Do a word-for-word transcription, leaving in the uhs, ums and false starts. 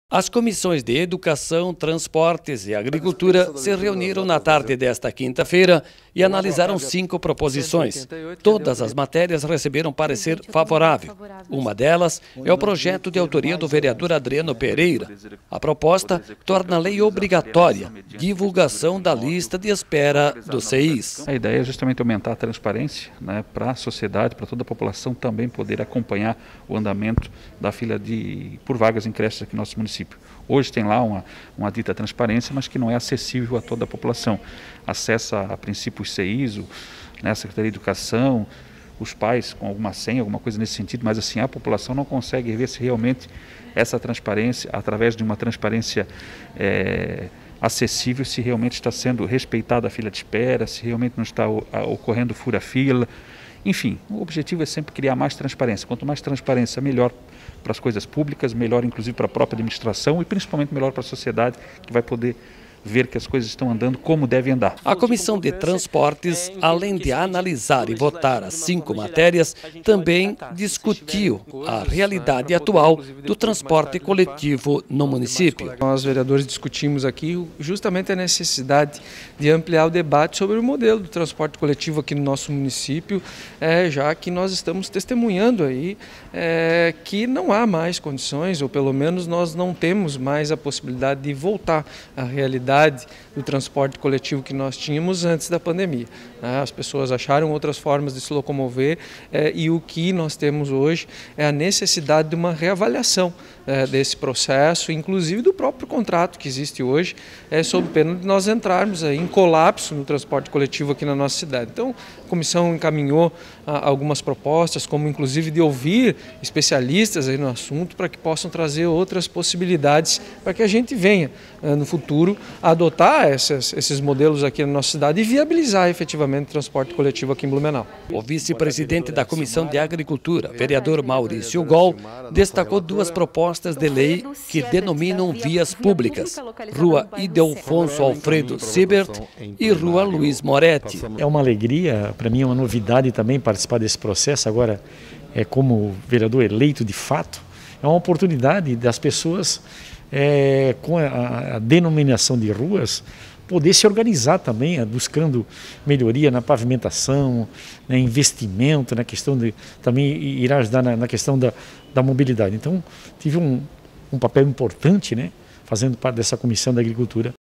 As comissões de Educação, Transportes e Agricultura se reuniram na tarde desta quinta-feira e analisaram cinco proposições. Todas as matérias receberam parecer favorável. Uma delas é o projeto de autoria do vereador Adriano Pereira. A proposta torna a lei obrigatória divulgação da lista de espera do C I S. A ideia é justamente aumentar a transparência, né, para a sociedade, para toda a população também poder acompanhar o andamento da fila de, por vagas em creches aqui no nosso município. Hoje tem lá uma, uma dita transparência, mas que não é acessível a toda a população. Acessa a princípio o C I S, né, a Secretaria de Educação, os pais com alguma senha, alguma coisa nesse sentido, mas assim a população não consegue ver se realmente essa transparência, através de uma transparência é, acessível, se realmente está sendo respeitada a fila de espera, se realmente não está ocorrendo fura-fila. Enfim, o objetivo é sempre criar mais transparência. Quanto mais transparência, melhor para as coisas públicas, melhor inclusive para a própria administração e principalmente melhor para a sociedade, que vai poder ver que as coisas estão andando como devem andar. A Comissão de Transportes, além de analisar e votar as cinco matérias, também discutiu a realidade atual do transporte coletivo no município. Nós, vereadores, discutimos aqui justamente a necessidade de ampliar o debate sobre o modelo do transporte coletivo aqui no nosso município, é, já que nós estamos testemunhando aí é, que não há mais condições, ou pelo menos nós não temos mais a possibilidade de voltar à realidade do transporte coletivo que nós tínhamos antes da pandemia. As pessoas acharam outras formas de se locomover eh, e o que nós temos hoje é a necessidade de uma reavaliação eh, desse processo, inclusive do próprio contrato que existe hoje, eh, sob pena de nós entrarmos aí em colapso no transporte coletivo aqui na nossa cidade. Então, a comissão encaminhou ah, algumas propostas, como inclusive de ouvir especialistas aí no assunto para que possam trazer outras possibilidades para que a gente venha eh, no futuro adotar esses, esses modelos aqui na nossa cidade e viabilizar efetivamente o transporte coletivo aqui em Blumenau. O vice-presidente da Comissão de Agricultura, vereador Maurício Gol, destacou duas propostas de lei que denominam vias públicas: Rua Ildefonso Alfredo Siebert e Rua Luiz Moretti. É uma alegria, para mim é uma novidade também participar desse processo, agora é como vereador eleito de fato, é uma oportunidade das pessoas É, com a, a denominação de ruas, poder se organizar também, buscando melhoria na pavimentação, né, investimento, na questão de também irá ajudar na, na questão da, da mobilidade. Então, tive um, um papel importante, né, fazendo parte dessa Comissão da Agricultura.